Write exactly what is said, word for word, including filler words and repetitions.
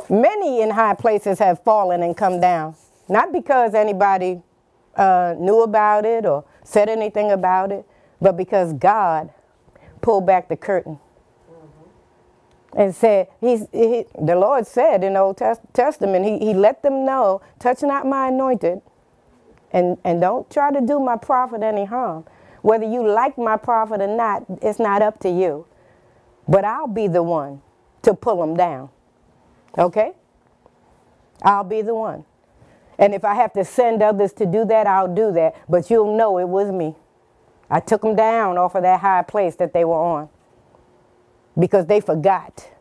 Many in high places have fallen and come down. Not because anybody uh, knew about it or said anything about it, but because God pulled back the curtain. And said, he's, he, the Lord said in the Old Test Testament, he, he let them know, touch not my anointed, and, and don't try to do my prophet any harm. Whether you like my prophet or not, it's not up to you. But I'll be the one to pull them down. Okay? I'll be the one. And if I have to send others to do that, I'll do that. But you'll know it was me. I took them down off of that high place that they were on. Because they forgot.